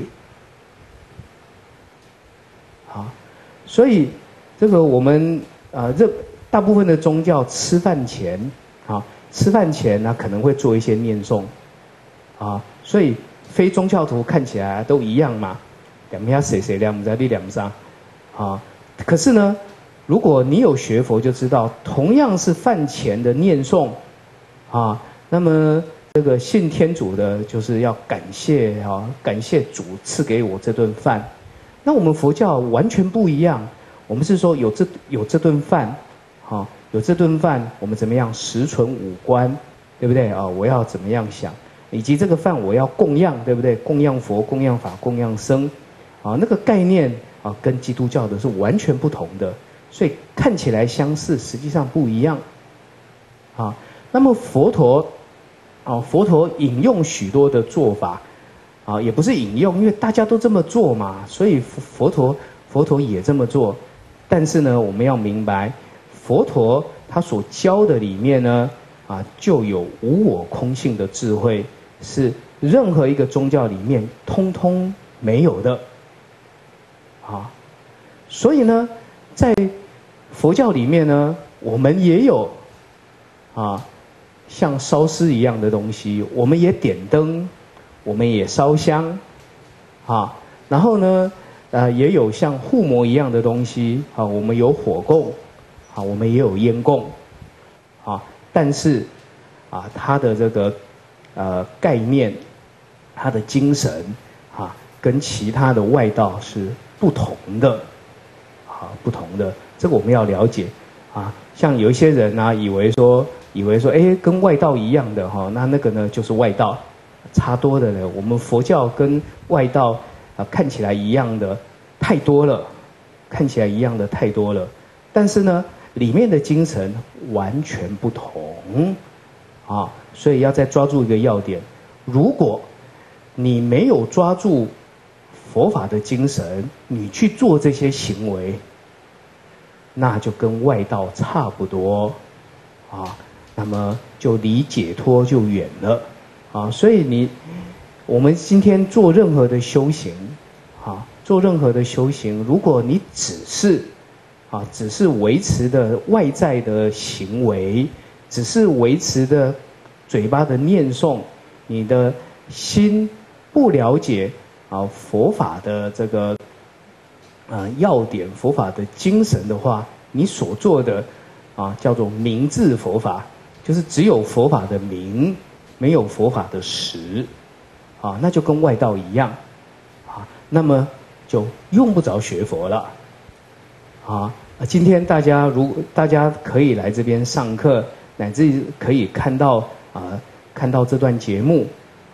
好，所以这个我们啊、呃、这大部分的宗教吃饭前啊吃饭前呢可能会做一些念诵。啊，所以非宗教徒看起来都一样嘛，两边谁谁两不在力量上，啊，可是呢，如果你有学佛就知道，同样是饭前的念诵，啊，那么这个信天主的就是要感谢啊，感谢主赐给我这顿饭。那我们佛教完全不一样，我们是说有这有这顿饭，啊，有这顿饭，我们怎么样实存五观，对不对啊？我要怎么样想？以及这个饭我要供养，对不对？供养佛、供养法、供养僧，啊，那个概念啊，跟基督教的是完全不同的，所以看起来相似，实际上不一样。啊，那么佛陀，啊，佛陀引用许多的做法，啊，也不是引用，因为大家都这么做嘛，所以佛陀佛陀也这么做。但是呢，我们要明白，佛陀他所教的里面呢，啊，就有无我空性的智慧。是任何一个宗教里面通通没有的，啊，所以呢，在佛教里面呢，我们也有啊，像烧尸一样的东西，我们也点灯，我们也烧香，啊，然后呢，呃，也有像护摩一样的东西，啊，我们有火供，啊，我们也有烟供，啊，但是啊，它的这个。呃，概念，它的精神，啊，跟其他的外道是不同的，啊，不同的，这个我们要了解，啊，像有一些人啊，以为说，以为说，哎，跟外道一样的哈，那那个呢就是外道，差多的呢。我们佛教跟外道啊看起来一样的太多了，看起来一样的太多了，但是呢，里面的精神完全不同。啊，所以要再抓住一个要点，如果你没有抓住佛法的精神，你去做这些行为，那就跟外道差不多，啊，那么就离解脱就远了，啊，所以你，我们今天做任何的修行，啊，做任何的修行，如果你只是，啊，只是维持的外在的行为。只是维持的嘴巴的念诵，你的心不了解啊佛法的这个啊要点，佛法的精神的话，你所做的啊叫做名字佛法，就是只有佛法的名，没有佛法的实，啊，那就跟外道一样，啊，那么就用不着学佛了，啊，今天大家如大家可以来这边上课。乃至可以看到啊、呃，看到这段节目，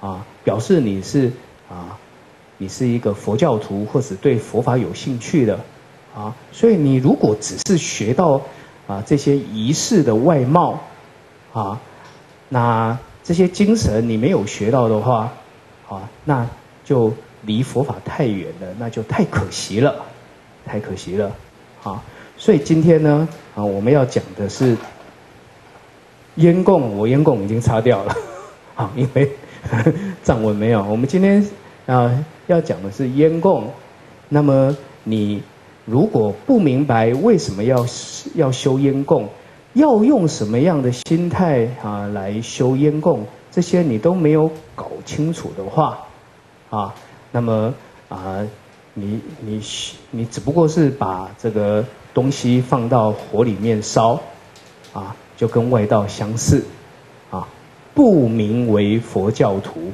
啊，表示你是啊，你是一个佛教徒，或者对佛法有兴趣的啊。所以你如果只是学到啊这些仪式的外貌啊，那这些精神你没有学到的话啊，那就离佛法太远了，那就太可惜了，太可惜了啊。所以今天呢啊，我们要讲的是烟供，我烟供已经擦掉了啊，因为藏文没有。我们今天啊要讲的是烟供。那么你如果不明白为什么要要修烟供，要用什么样的心态啊来修烟供，这些你都没有搞清楚的话啊，那么啊你你你只不过是把这个东西放到火里面烧啊，就跟外道相似啊，不名为佛教徒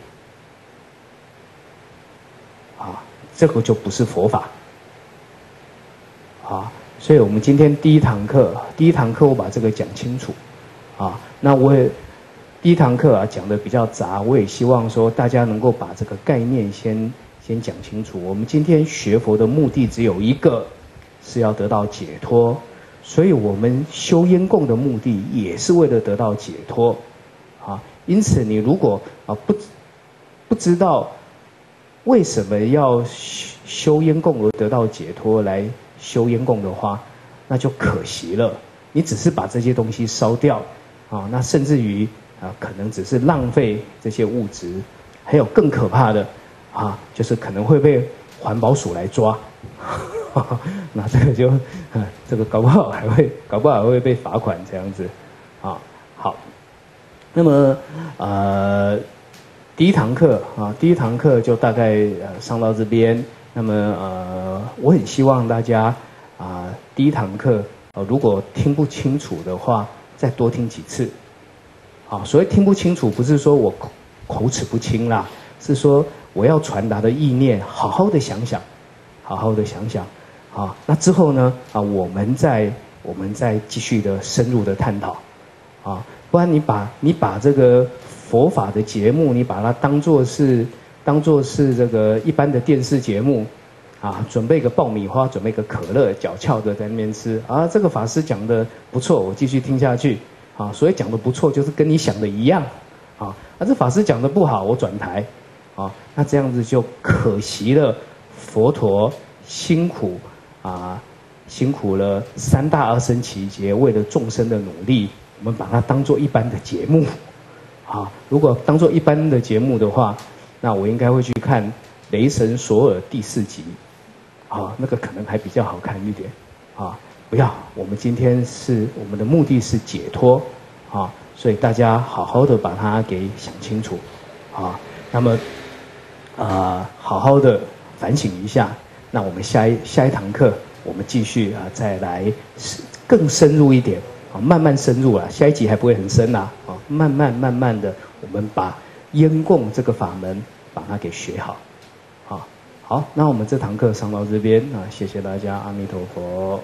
啊，这个就不是佛法啊。所以我们今天第一堂课，第一堂课我把这个讲清楚啊。那我也第一堂课啊讲的比较杂，我也希望说大家能够把这个概念先先讲清楚。我们今天学佛的目的只有一个，是要得到解脱。所以我们修烟供的目的也是为了得到解脱啊。因此你如果啊不不知道为什么要修烟供而得到解脱来修烟供的话，那就可惜了。你只是把这些东西烧掉啊，那甚至于啊可能只是浪费这些物质。还有更可怕的啊，就是可能会被环保署来抓。那这个就，这个搞不好还会，搞不好还会被罚款这样子，啊，好，那么呃，第一堂课啊，第一堂课就大概呃上到这边。那么呃，我很希望大家啊，第一堂课呃，如果听不清楚的话，再多听几次。啊，所谓听不清楚，不是说我口口齿不清啦，是说我要传达的意念，好好的想想，好好的想想。啊，那之后呢？啊，我们再我们再继续的深入的探讨，啊，不然你把你把这个佛法的节目，你把它当作是当作是这个一般的电视节目，啊，准备个爆米花，准备个可乐，脚翘着在那边吃，啊，这个法师讲的不错，我继续听下去，啊，所以讲的不错就是跟你想的一样，啊，啊，这法师讲的不好，我转台，啊，那这样子就可惜了佛陀辛苦。啊，辛苦了三大阿僧祇劫，为了众生的努力，我们把它当做一般的节目。啊，如果当做一般的节目的话，那我应该会去看《雷神索尔》第四集。啊，那个可能还比较好看一点。啊，不要，我们今天是我们的目的是解脱。啊，所以大家好好的把它给想清楚。啊，那么啊、呃，好好的反省一下。那我们下一下一堂课，我们继续啊，再来更深入一点啊，慢慢深入啊。下一集还不会很深啦，啊，慢慢慢慢的，我们把烟供这个法门把它给学好，啊，好，那我们这堂课上到这边啊，谢谢大家，阿弥陀佛。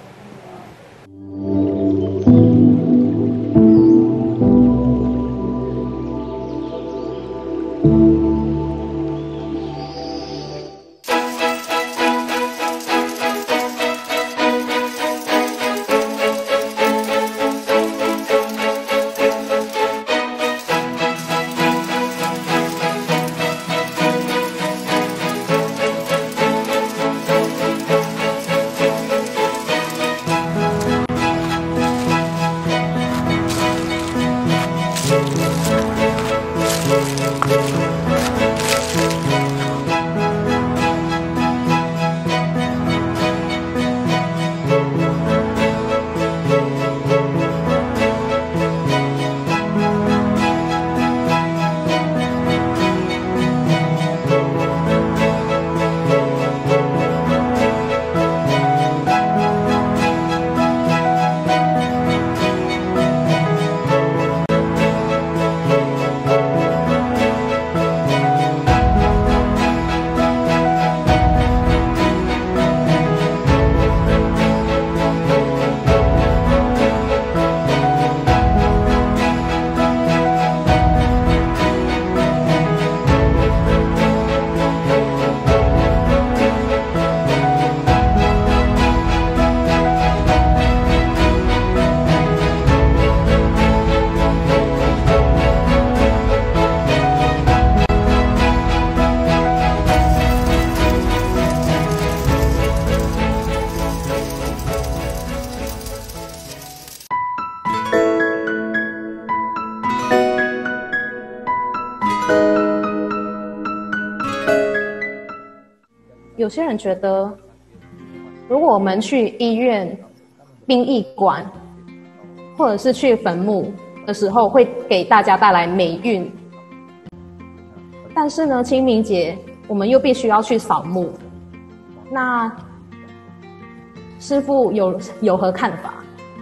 有些人觉得，如果我们去医院、殡仪馆，或者是去坟墓的时候，会给大家带来霉运。但是呢，清明节我们又必须要去扫墓，那师父有有何看法？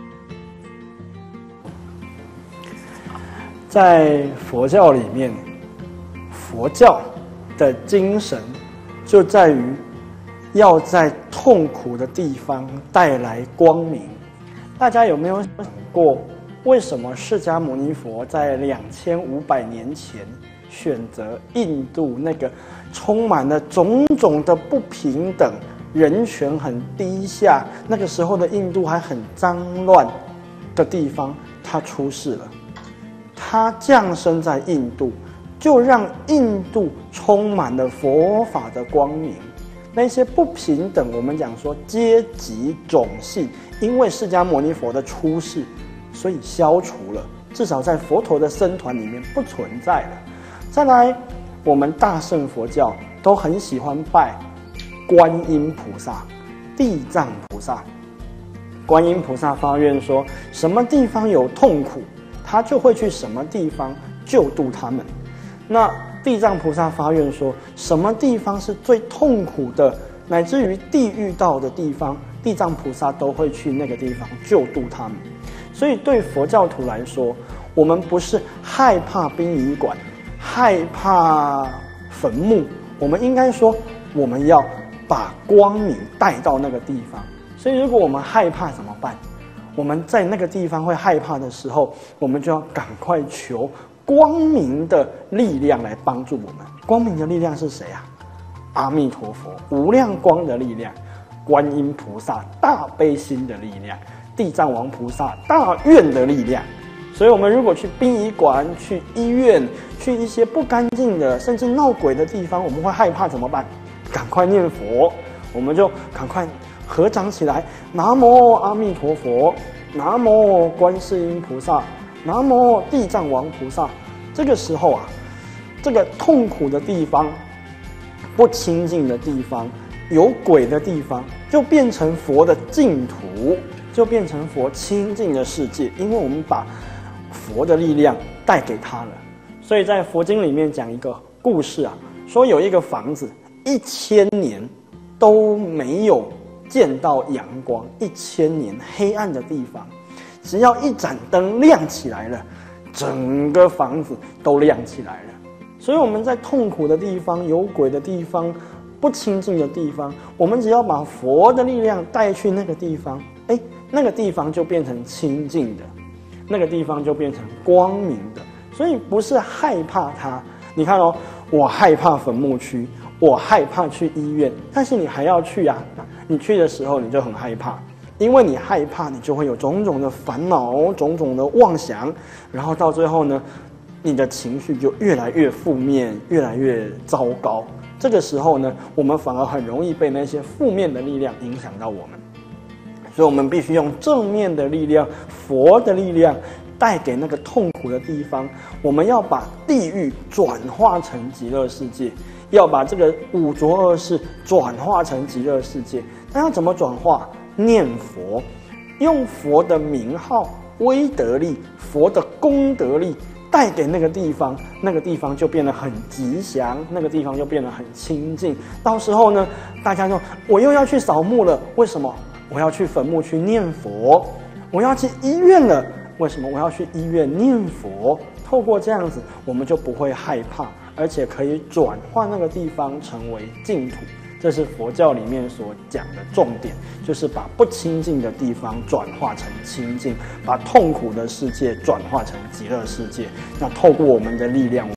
在佛教里面，佛教的精神就在于要在痛苦的地方带来光明。大家有没有想过，为什么释迦牟尼佛在两千五百年前选择印度那个充满了种种的不平等、人权很低下，那个时候的印度还很脏乱的地方，他出世了？他降生在印度，就让印度充满了佛法的光明。那些不平等，我们讲说阶级种姓，因为释迦牟尼佛的出世，所以消除了，至少在佛陀的僧团里面不存在了。再来，我们大乘佛教都很喜欢拜观音菩萨、地藏菩萨。观音菩萨发愿说，什么地方有痛苦，他就会去什么地方救度他们。那地藏菩萨发愿说，什么地方是最痛苦的，乃至于地狱道的地方，地藏菩萨都会去那个地方救度他们。所以对佛教徒来说，我们不是害怕殡仪馆，害怕坟墓，我们应该说，我们要把光明带到那个地方。所以如果我们害怕怎么办？我们在那个地方会害怕的时候，我们就要赶快求光明的力量来帮助我们。光明的力量是谁啊？阿弥陀佛，无量光的力量，观音菩萨大悲心的力量，地藏王菩萨大愿的力量。所以我们如果去殡仪馆、去医院、去一些不干净的甚至闹鬼的地方，我们会害怕怎么办？赶快念佛，我们就赶快合掌起来，南无阿弥陀佛，南无观世音菩萨，南无地藏王菩萨。这个时候啊，这个痛苦的地方、不清净的地方、有鬼的地方，就变成佛的净土，就变成佛清净的世界，因为我们把佛的力量带给他了。所以在佛经里面讲一个故事啊，说有一个房子一千年都没有见到阳光，一千年黑暗的地方，只要一盏灯亮起来了，整个房子都亮起来了。所以我们在痛苦的地方、有鬼的地方、不清净的地方，我们只要把佛的力量带去那个地方，哎，那个地方就变成清净的，那个地方就变成光明的。所以不是害怕它。你看哦，我害怕坟墓区，我害怕去医院，但是你还要去啊。你去的时候你就很害怕，因为你害怕，你就会有种种的烦恼、种种的妄想，然后到最后呢，你的情绪就越来越负面，越来越糟糕。这个时候呢，我们反而很容易被那些负面的力量影响到我们。所以我们必须用正面的力量、佛的力量带给那个痛苦的地方。我们要把地狱转化成极乐世界，要把这个五浊恶世转化成极乐世界。那要怎么转化？念佛，用佛的名号、威德力、佛的功德力带给那个地方，那个地方就变得很吉祥，那个地方就变得很清净。到时候呢，大家说我又要去扫墓了，为什么？我要去坟墓去念佛。我要去医院了，为什么？我要去医院念佛。透过这样子，我们就不会害怕，而且可以转化那个地方成为净土。这是佛教里面所讲的重点，就是把不清净的地方转化成清净，把痛苦的世界转化成极乐世界。那透过我们的力量，